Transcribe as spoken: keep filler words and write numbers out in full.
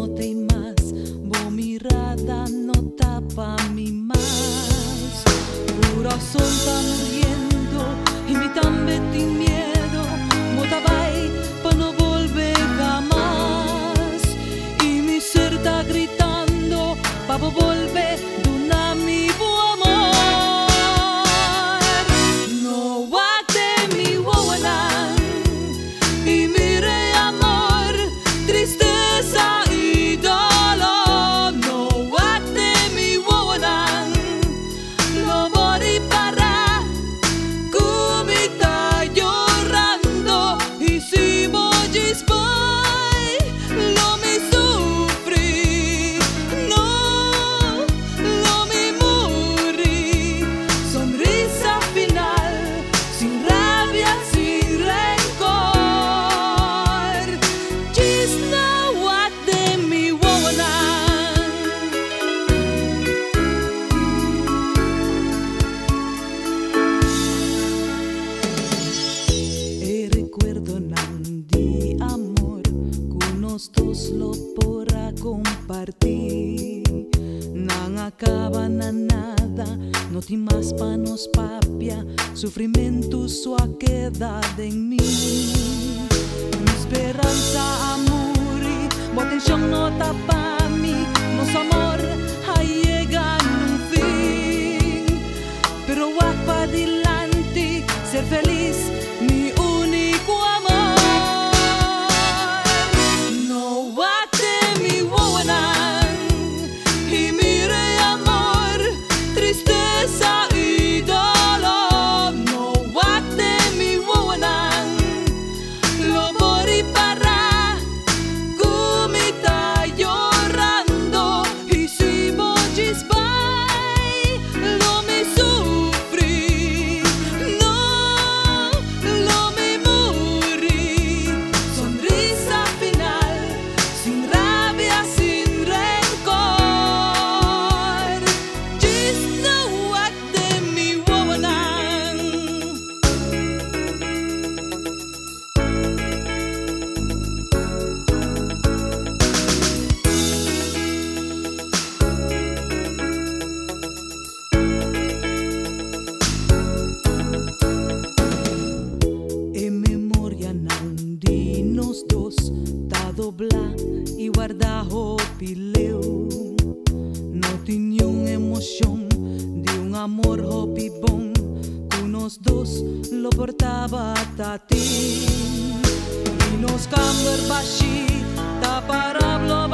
mirándote y más, vos mirada no tapa mi más. Corazón está muriendo y mi también tiene miedo, mota vai pa no volver jamás. Y mi ser está gritando pa volver duna mi amor. No guate mi wowanan y mire amor, tristeza y dolor. No guate mi wowanan, lo voy para kumita llorando. Y si voy lo me sufrí, no, lo me morí. Sonrisa final, sin rabia, sin rencor. Chisna guate mi wowanan. E recuerdo nandi amor, con nos dos lo podrá compartir. Nang acaba na nada, no ti más pa nos papia, sufrimiento sua queda en mí. Mi esperanza amor, boa atención no tapa mí, nos amor ahí llega un fin. Pero va pa adelante, ser feliz, mi único amor. No guate mi wowanan y mire amor, tristeza y dolor. No guate mi wowanan, lo voy para kumita llorando. Y si voy lo me sufrí, no, lo me morí. Sonrisa final, sin rabia, sin rencor. Just know what de mi wowanan. En memoria nandi nos dos, ta dobla y guarda hopileu. No tenía una emoción de un amor hopi bon, con nos dos lo portaba a ti. Y nos cambió el bashi, ta para